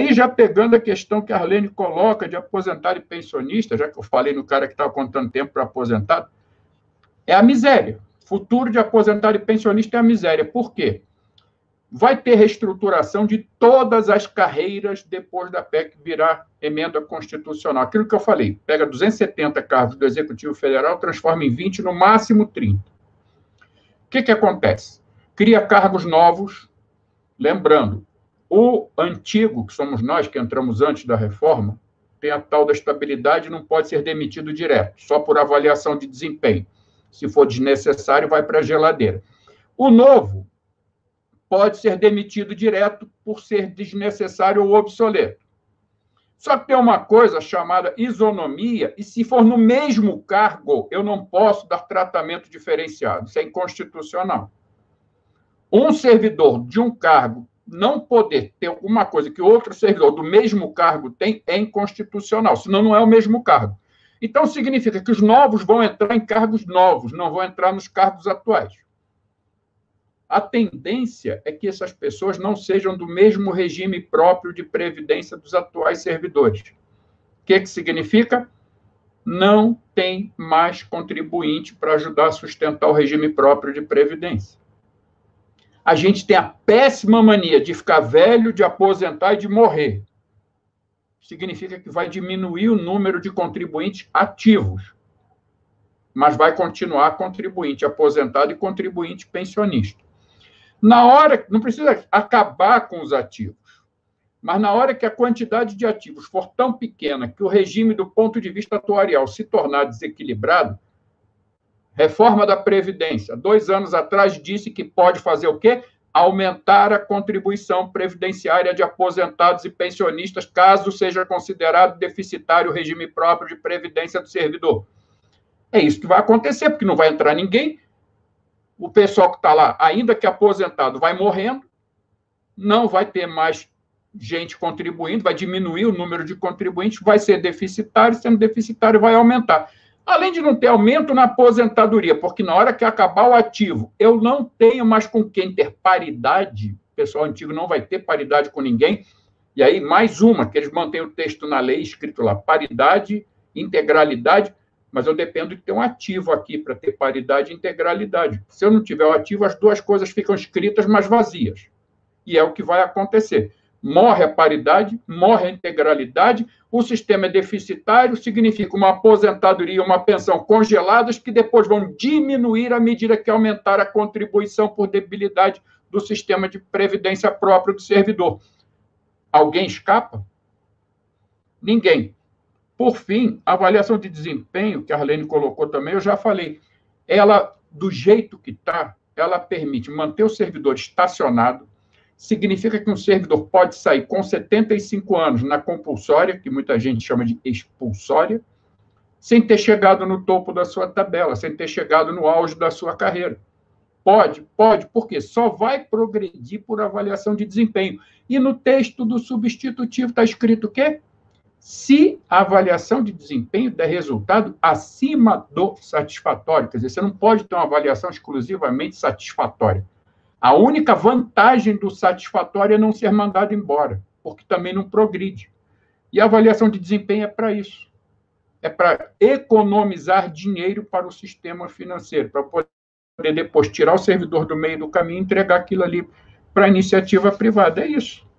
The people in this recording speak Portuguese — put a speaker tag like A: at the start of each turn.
A: aí, já pegando a questão que a Arlene coloca de aposentado e pensionista, já que eu falei no cara que estava contando tempo para aposentado, é a miséria. Futuro de aposentado e pensionista é a miséria. Por quê? Vai ter reestruturação de todas as carreiras depois da PEC virar emenda constitucional. Aquilo que eu falei, pega 270 cargos do Executivo Federal, transforma em 20, no máximo 30. O que acontece? Cria cargos novos, lembrando, o antigo, que somos nós que entramos antes da reforma, tem a tal da estabilidade e não pode ser demitido direto, só por avaliação de desempenho. Se for desnecessário, vai para a geladeira. O novo pode ser demitido direto por ser desnecessário ou obsoleto. Só que tem uma coisa chamada isonomia, e se for no mesmo cargo, eu não posso dar tratamento diferenciado. Isso é inconstitucional. Um servidor de um cargo não poder ter alguma coisa que outro servidor do mesmo cargo tem é inconstitucional, senão não é o mesmo cargo. Então, significa que os novos vão entrar em cargos novos, não vão entrar nos cargos atuais. A tendência é que essas pessoas não sejam do mesmo regime próprio de previdência dos atuais servidores. O que significa? Não tem mais contribuinte para ajudar a sustentar o regime próprio de previdência. A gente tem a péssima mania de ficar velho, de aposentar e de morrer. Significa que vai diminuir o número de contribuintes ativos, mas vai continuar contribuinte aposentado e contribuinte pensionista. Na hora, não precisa acabar com os ativos, mas na hora que a quantidade de ativos for tão pequena que o regime, do ponto de vista atuarial, se tornar desequilibrado, reforma da Previdência, 2 anos atrás, disse que pode fazer o quê? Aumentar a contribuição previdenciária de aposentados e pensionistas, caso seja considerado deficitário o regime próprio de previdência do servidor. É isso que vai acontecer, porque não vai entrar ninguém, o pessoal que está lá, ainda que aposentado, vai morrendo, não vai ter mais gente contribuindo, vai diminuir o número de contribuintes, vai ser deficitário, sendo deficitário vai aumentar. Além de não ter aumento na aposentadoria, porque na hora que acabar o ativo, eu não tenho mais com quem ter paridade, o pessoal antigo não vai ter paridade com ninguém, e aí mais uma, que eles mantêm o texto na lei escrito lá, paridade, integralidade, mas eu dependo de ter um ativo aqui para ter paridade e integralidade. Se eu não tiver o ativo, as duas coisas ficam escritas, mas vazias. E é o que vai acontecer. Morre a paridade, morre a integralidade, o sistema é deficitário, significa uma aposentadoria e uma pensão congeladas que depois vão diminuir à medida que aumentar a contribuição por debilidade do sistema de previdência próprio do servidor. Alguém escapa? Ninguém. Por fim, a avaliação de desempenho, que a Arlene colocou também, eu já falei, ela, do jeito que está, ela permite manter o servidor estacionado, significa que um servidor pode sair com 75 anos na compulsória, que muita gente chama de expulsória, sem ter chegado no topo da sua tabela, sem ter chegado no auge da sua carreira. Pode, porque só vai progredir por avaliação de desempenho. E no texto do substitutivo está escrito o quê? Se a avaliação de desempenho der resultado acima do satisfatório. Quer dizer, você não pode ter uma avaliação exclusivamente satisfatória. A única vantagem do satisfatório é não ser mandado embora, porque também não progride. E a avaliação de desempenho é para isso. É para economizar dinheiro para o sistema financeiro, para poder depois tirar o servidor do meio do caminho e entregar aquilo ali para a iniciativa privada. É isso.